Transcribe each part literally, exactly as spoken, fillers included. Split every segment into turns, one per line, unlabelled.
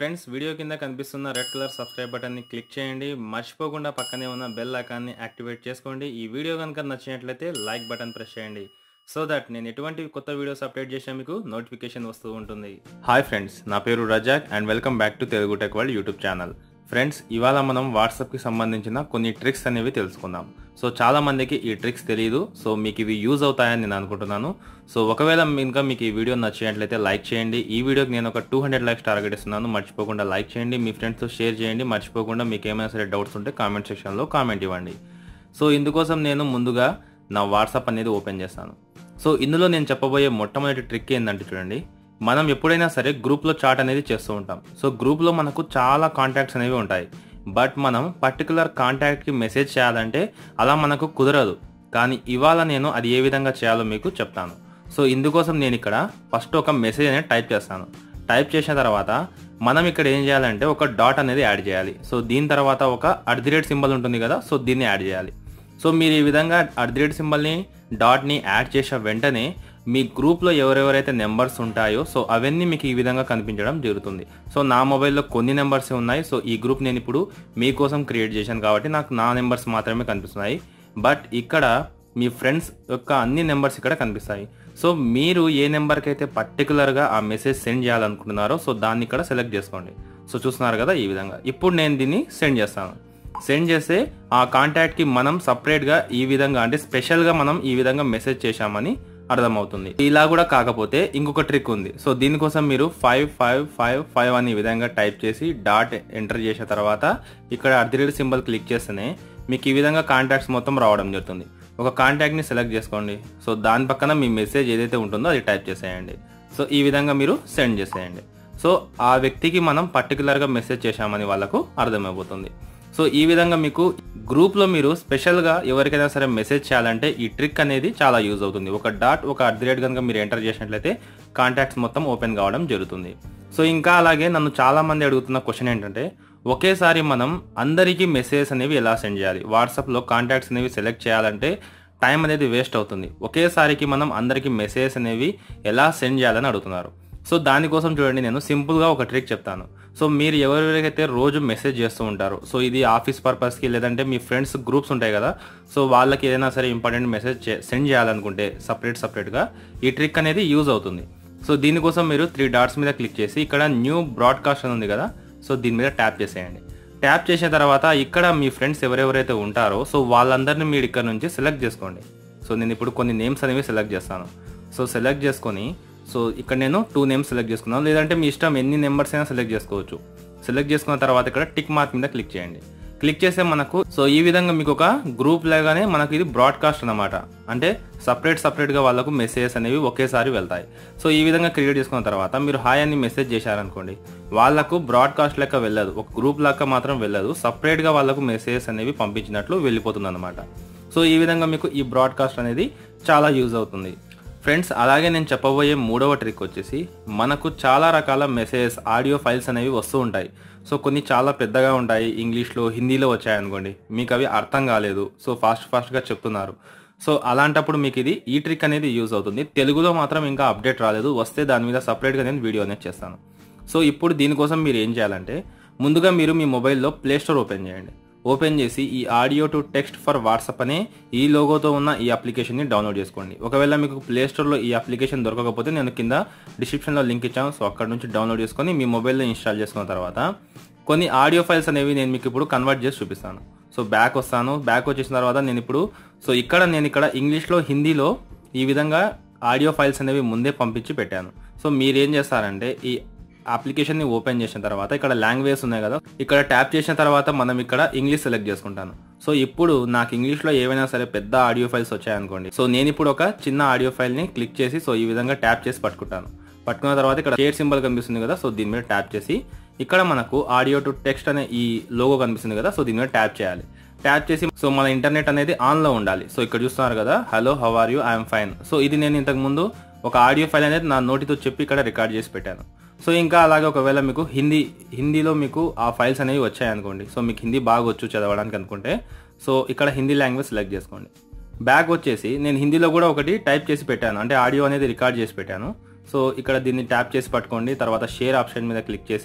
Friends video కింద కనిపిస్తున్న red colour subscribe button ని క్లిక్ చేయండి. మర్చిపోకుండా పక్కనే ఉన్న బెల్ ఐకాన్ ని యాక్టివేట్ చేసుకోండి. ఈ వీడియో కనుక నచ్చినట్లయితే లైక్ బటన్ ప్రెస్ చేయండి. సో దట్ నేను ఎటువంటి కొత్త వీడియోస్ అప్డేట్ చేసినా మీకు నోటిఫికేషన్ వస్తూ ఉంటుంది. హాయ్ ఫ్రెండ్స్, నా పేరు Razak and welcome back to Telugu tech world YouTube channel. Friends, ఇవాళ మనం వాట్సాప్కి సంబంధించిన కొన్ని ట్రిక్స్ అనేవి తెలుసుకుందాం. సో చాలా మందికి ఈ ట్రిక్స్ తెలియదు. సో మీకు ఇవి యూజ్ అవుతాయని నేను అనుకుంటున్నాను. సో ఒకవేళ ఇంకా మీకు ఈ వీడియో నచ్చినట్లయితే లైక్ చేయండి. ఈ వీడియోకి నేను ఒక టూ హండ్రెడ్ లైక్స్ టార్గెట్ ఇస్తున్నాను. మర్చిపోకుండా లైక్ చేయండి, మీ ఫ్రెండ్స్తో షేర్ చేయండి. మర్చిపోకుండా మీకు ఏమైనా సరే డౌట్స్ ఉంటే కామెంట్ సెక్షన్లో కామెంట్ ఇవ్వండి. సో ఇందుకోసం నేను ముందుగా నా వాట్సాప్ అనేది ఓపెన్ చేస్తాను. సో ఇందులో నేను చెప్పబోయే మొట్టమొదటి ట్రిక్ ఏంటంటే చూడండి, మనం ఎప్పుడైనా సరే గ్రూప్లో చాట్ అనేది చేస్తూ ఉంటాం. సో గ్రూప్లో మనకు చాలా కాంటాక్ట్స్ అనేవి ఉంటాయి. బట్ మనం పర్టికులర్ కాంటాక్ట్కి మెసేజ్ చేయాలంటే అలా మనకు కుదరదు. కానీ ఇవాళ నేను అది ఏ విధంగా చేయాలో మీకు చెప్తాను. సో ఇందుకోసం నేను ఇక్కడ ఫస్ట్ ఒక మెసేజ్ అనేది టైప్ చేస్తాను. టైప్ చేసిన తర్వాత మనం ఇక్కడ ఏం చేయాలంటే ఒక డాట్ అనేది యాడ్ చేయాలి. సో దీని తర్వాత ఒక అట్ ది రేట్ సింబల్ ఉంటుంది కదా, సో దీన్ని యాడ్ చేయాలి. సో మీరు ఈ విధంగా అట్ ది రేట్ సింబల్ని డాట్ని యాడ్ చేసిన వెంటనే మీ గ్రూప్లో ఎవరెవరైతే నెంబర్స్ ఉంటాయో సో అవన్నీ మీకు ఈ విధంగా కనిపించడం జరుగుతుంది. సో నా మొబైల్లో కొన్ని నెంబర్స్ ఉన్నాయి. సో ఈ గ్రూప్ నేను ఇప్పుడు మీకోసం క్రియేట్ చేశాను కాబట్టి నాకు నా నెంబర్స్ మాత్రమే కనిపిస్తున్నాయి. బట్ ఇక్కడ మీ ఫ్రెండ్స్ యొక్క అన్ని నెంబర్స్ ఇక్కడ కనిపిస్తాయి. సో మీరు ఏ నెంబర్కి అయితే పర్టికులర్గా ఆ మెసేజ్ సెండ్ చేయాలనుకుంటున్నారో సో దాన్ని ఇక్కడ సెలెక్ట్ చేసుకోండి. సో చూస్తున్నారు కదా ఈ విధంగా. ఇప్పుడు నేను దీన్ని సెండ్ చేస్తాను. సెండ్ చేస్తే ఆ కాంటాక్ట్కి మనం సపరేట్గా ఈ విధంగా అంటే స్పెషల్గా మనం ఈ విధంగా మెసేజ్ చేశామని అర్థమవుతుంది. ఇలా కూడా కాకపోతే ఇంకొక ట్రిక్ ఉంది. సో దీనికోసం మీరు ఫైవ్ ఫైవ్ ఫైవ్ ఫైవ్ అని ఈ విధంగా టైప్ చేసి డాట్ ఎంటర్ చేసిన తర్వాత ఇక్కడ at the rate symbol click చేస్తేనే మీకు ఈ విధంగా కాంటాక్ట్స్ మొత్తం రావడం జరుగుతుంది. ఒక కాంటాక్ట్ని సెలెక్ట్ చేసుకోండి. సో దాని పక్కన మీ మెసేజ్ ఏదైతే ఉంటుందో అది టైప్ చేసేయండి. సో ఈ విధంగా మీరు సెండ్ చేసేయండి. సో ఆ వ్యక్తికి మనం పర్టికులర్గా మెసేజ్ చేశామని వాళ్ళకు అర్థమైపోతుంది. సో ఈ విధంగా మీకు గ్రూప్లో మీరు స్పెషల్గా ఎవరికైనా సరే మెసేజ్ చేయాలంటే ఈ ట్రిక్ అనేది చాలా యూజ్ అవుతుంది. ఒక డాట్ ఒక అట్ ది రేట్ కనుక మీరు ఎంటర్ చేసినట్లయితే కాంటాక్ట్స్ మొత్తం ఓపెన్ కావడం జరుగుతుంది. సో ఇంకా అలాగే నన్ను చాలామంది అడుగుతున్న క్వశ్చన్ ఏంటంటే, ఒకేసారి మనం అందరికీ మెసేజ్ అనేవి ఎలా సెండ్ చేయాలి? వాట్సాప్లో కాంటాక్ట్స్ అనేవి సెలెక్ట్ చేయాలంటే టైం అనేది వేస్ట్ అవుతుంది. ఒకేసారికి మనం అందరికీ మెసేజ్ అనేవి ఎలా సెండ్ చేయాలని అడుగుతున్నారు. సో దానికోసం చూడండి, నేను సింపుల్గా ఒక ట్రిక్ చెప్తాను. సో మీరు ఎవరెవరికైతే రోజు మెసేజ్ చేస్తూ ఉంటారో సో ఇది ఆఫీస్ పర్పస్కి లేదంటే మీ ఫ్రెండ్స్ గ్రూప్స్ ఉంటాయి కదా, సో వాళ్ళకి ఏదైనా సరే ఇంపార్టెంట్ మెసేజ్ సెండ్ చేయాలనుకుంటే సపరేట్ సపరేట్గా ఈ ట్రిక్ అనేది యూజ్ అవుతుంది. సో దీనికోసం మీరు త్రీ డాట్స్ మీద క్లిక్ చేసి ఇక్కడ న్యూ బ్రాడ్కాస్ట్ అని ఉంది కదా, సో దీని మీద ట్యాప్ చేసేయండి. ట్యాప్ చేసిన తర్వాత ఇక్కడ మీ ఫ్రెండ్స్ ఎవరెవరైతే ఉంటారో సో వాళ్ళందరినీ మీరు ఇక్కడ నుంచి సెలెక్ట్ చేసుకోండి. సో నేను ఇప్పుడు కొన్ని నేమ్స్ అనేవి సెలెక్ట్ చేస్తాను. సో సెలెక్ట్ చేసుకొని సో ఇక్కడ నేను టూ నేమ్స్ సెలెక్ట్ చేసుకున్నాను. లేదంటే మీ ఇష్టం ఎన్ని నెంబర్స్ అయినా సెలెక్ట్ చేసుకోవచ్చు. సెలెక్ట్ చేసుకున్న తర్వాత ఇక్కడ టిక్ మార్క్ మీద క్లిక్ చేయండి. క్లిక్ చేస్తే మనకు సో ఈ విధంగా మీకు ఒక గ్రూప్ లాగానే మనకు ఇది బ్రాడ్కాస్ట్ అన్నమాట. అంటే సపరేట్ సపరేట్గా వాళ్ళకు మెసేజెస్ అనేవి ఒకేసారి వెళ్తాయి. సో ఈ విధంగా క్రియేట్ చేసుకున్న తర్వాత మీరు హాయ్ అని మెసేజ్ చేశారనుకోండి, వాళ్ళకు బ్రాడ్కాస్ట్ లెక్క వెళ్ళదు, ఒక గ్రూప్ లెక్క మాత్రం వెళ్ళదు, సపరేట్గా వాళ్ళకు మెసేజెస్ అనేవి పంపించినట్లు వెళ్ళిపోతుంది అనమాట. సో ఈ విధంగా మీకు ఈ బ్రాడ్కాస్ట్ అనేది చాలా యూజ్ అవుతుంది. ఫ్రెండ్స్, అలాగే నేను చెప్పబోయే మూడవ ట్రిక్ వచ్చేసి, మనకు చాలా రకాల మెసేజెస్ ఆడియో ఫైల్స్ అనేవి వస్తూ ఉంటాయి. సో కొన్ని చాలా పెద్దగా ఉంటాయి, ఇంగ్లీష్లో హిందీలో వచ్చాయనుకోండి, మీకు అవి అర్థం కాలేదు, సో ఫాస్ట్ ఫాస్ట్గా చెప్తున్నారు. సో అలాంటప్పుడు మీకు ఇది ఈ ట్రిక్ అనేది యూజ్ అవుతుంది. తెలుగులో మాత్రం ఇంకా అప్డేట్ రాలేదు, వస్తే దాని మీద సపరేట్గా నేను వీడియో అనేది చేస్తాను. సో ఇప్పుడు దీనికోసం మీరు ఏం చేయాలంటే, ముందుగా మీరు మీ మొబైల్లో ప్లే స్టోర్ ఓపెన్ చేయండి. ఓపెన్ చేసి ఈ audio to text for WhatsApp అనే ఈ లోగోతో ఉన్న ఈ అప్లికేషన్ని డౌన్లోడ్ చేసుకోండి. ఒకవేళ మీకు ప్లే స్టోర్లో ఈ అప్లికేషన్ దొరకకపోతే నేను కింద డిస్క్రిప్షన్లో లింక్ ఇచ్చాను. సో అక్కడ నుంచి డౌన్లోడ్ చేసుకొని మీ మొబైల్లో ఇన్స్టాల్ చేసుకున్న తర్వాత కొన్ని ఆడియో ఫైల్స్ అనేవి నేను మీకు ఇప్పుడు కన్వర్ట్ చేసి చూపిస్తాను. సో బ్యాక్ వస్తాను. బ్యాక్ వచ్చేసిన తర్వాత నేను ఇప్పుడు సో ఇక్కడ నేను ఇక్కడ ఇంగ్లీష్లో హిందీలో ఈ విధంగా ఆడియో ఫైల్స్ అనేవి ముందే పంపించి పెట్టాను. సో మీరు ఏం చేస్తారంటే ఈ అప్లికేషన్ని ఓపెన్ చేసిన తర్వాత ఇక్కడ లాంగ్వేజ్ ఉన్నాయి కదా, ఇక్కడ ట్యాప్ చేసిన తర్వాత మనం ఇక్కడ ఇంగ్లీష్ సెలెక్ట్ చేసుకుంటాను. సో ఇప్పుడు నాకు ఇంగ్లీష్లో ఏవైనా సరే పెద్ద ఆడియో ఫైల్స్ వచ్చాయనుకోండి, సో నేను ఇప్పుడు ఒక చిన్న ఆడియో ఫైల్ని క్లిక్ చేసి సో ఈ విధంగా ట్యాప్ చేసి పట్టుకుంటాను. పట్టుకున్న తర్వాత ఇక్కడ షేర్ సింబల్ కనిపిస్తుంది కదా, సో దీని మీద ట్యాప్ చేసి ఇక్కడ మనకు ఆడియో టు టెక్స్ట్ అనే ఈ లోగో కనిపిస్తుంది కదా, సో దీని మీద ట్యాప్ చేయాలి. ట్యాప్ చేసి సో మన ఇంటర్నెట్ అనేది ఆన్లో ఉండాలి. సో ఇక్కడ చూస్తున్నారు కదా, hello how are you, I'm fine. So ఇది నేను ఇంతకుముందు ఒక ఆడియో ఫైల్ అనేది నా నోటితో చెప్పి ఇక్కడ రికార్డ్ చేసి పెట్టాను. సో ఇంకా అలాగే ఒకవేళ మీకు హిందీ హిందీలో మీకు ఆ ఫైల్స్ అనేవి వచ్చాయనుకోండి, సో మీకు హిందీ బాగా వచ్చు చదవడానికి అనుకుంటే సో ఇక్కడ హిందీ లాంగ్వేజ్ సెలెక్ట్ చేసుకోండి. బ్యాక్ వచ్చేసి నేను హిందీలో కూడా ఒకటి టైప్ చేసి పెట్టాను, అంటే ఆడియో అనేది రికార్డ్ చేసి పెట్టాను. సో ఇక్కడ దీన్ని ట్యాప్ చేసి పట్టుకోండి. తర్వాత షేర్ ఆప్షన్ మీద క్లిక్ చేసి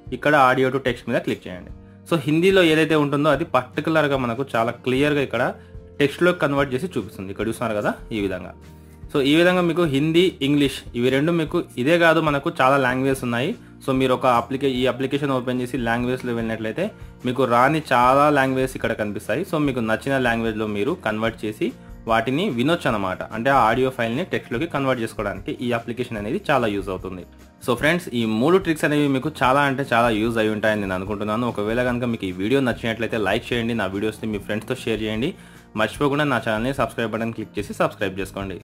ఇక్కడ ఆడియో టు టెక్స్ట్ మీద క్లిక్ చేయండి. సో హిందీలో ఏదైతే ఉంటుందో అది పర్టికులర్గా మనకు చాలా క్లియర్గా ఇక్కడ టెక్స్ట్లో కన్వర్ట్ చేసి చూపిస్తుంది. ఇక్కడ చూస్తున్నారు కదా ఈ విధంగా. సో ఈ విధంగా మీకు హిందీ, ఇంగ్లీష్ ఇవి రెండు మీకు ఇదే కాదు, మనకు చాలా లాంగ్వేజెస్ ఉన్నాయి. సో మీరు ఒక అప్లికే ఈ అప్లికేషన్ ఓపెన్ చేసి లాంగ్వేజ్లో వెళ్ళినట్లయితే మీకు రాని చాలా లాంగ్వేజెస్ ఇక్కడ కనిపిస్తాయి. సో మీకు నచ్చిన లాంగ్వేజ్లో మీరు కన్వర్ట్ చేసి వాటిని వినొచ్చు అనమాట. అంటే ఆ ఆడియో ఫైల్ని టెక్స్ట్లోకి కన్వర్ట్ చేసుకోవడానికి ఈ అప్లికేషన్ అనేది చాలా యూజ్ అవుతుంది. సో ఫ్రెండ్స్, ఈ మూడు ట్రిక్స్ అనేవి మీకు చాలా అంటే చాలా యూజ్ అయి ఉంటాయని నేను అనుకుంటున్నాను. ఒకవేళ కనుక మీకు ఈ వీడియో నచ్చినట్లయితే లైక్ చేయండి, నా వీడియోస్ని మీ ఫ్రెండ్స్తో షేర్ చేయండి. మర్చిపోకుండా నా ఛానల్ని సబ్స్క్రైబ్ బటన్ క్లిక్ చేసి సబ్స్క్రైబ్ చేసుకోండి.